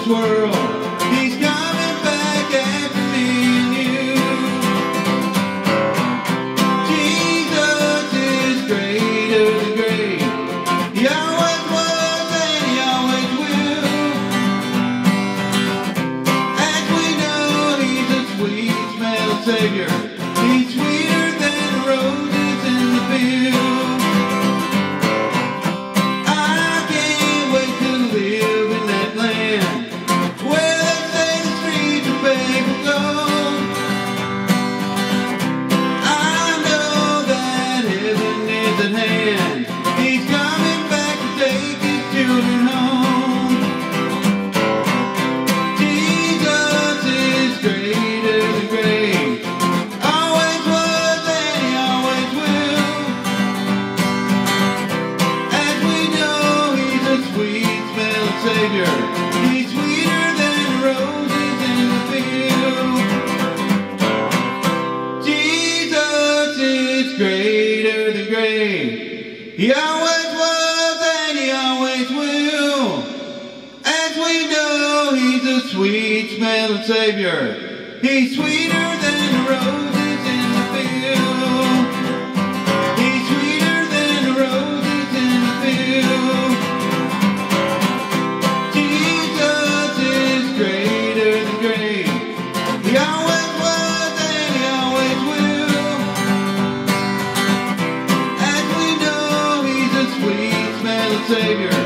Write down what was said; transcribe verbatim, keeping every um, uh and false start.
this world. He's coming back after me and you. Jesus is greater than great. He always was and he always will. As we know, he's a sweet smelling Savior. He's sweeter than the roses in the field. He's coming back to take his children home. Jesus is greater than great. Always was and he always will. As we know, he's a sweet smelling Savior. He's sweeter than the roses in the field. Jesus is greater than great. He always was and he always will. As we know, he's a sweet smelling Savior. He's sweeter than the roses in the field. He's sweeter than the roses in the field. Jesus is greater than great. He always was and he always will. As we know, sweet smelling Savior.